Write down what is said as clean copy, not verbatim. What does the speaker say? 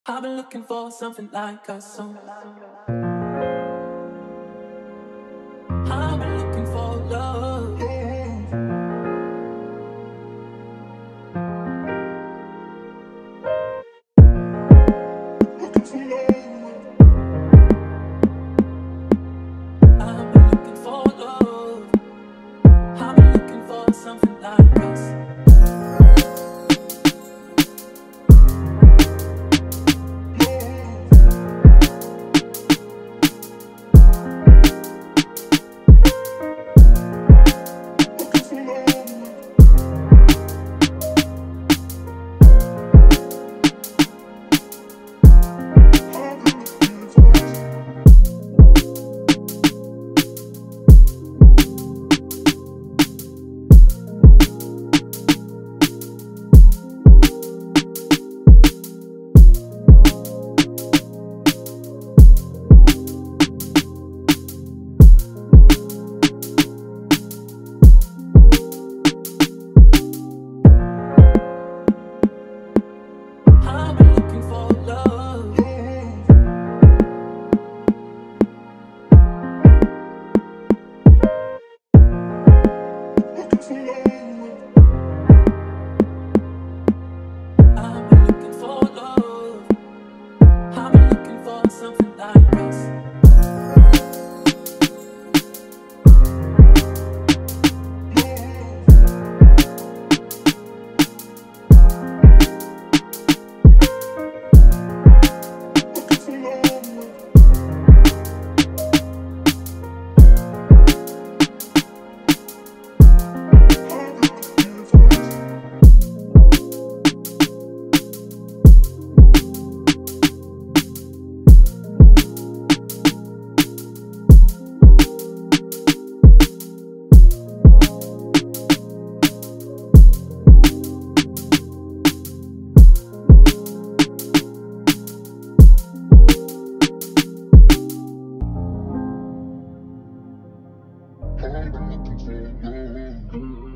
I've been looking for something like us. So I've been looking for love. I've been looking for love. I've been looking for something like us. I've been looking for love. I've been looking for love. I've been looking for something like us. I've been looking for love.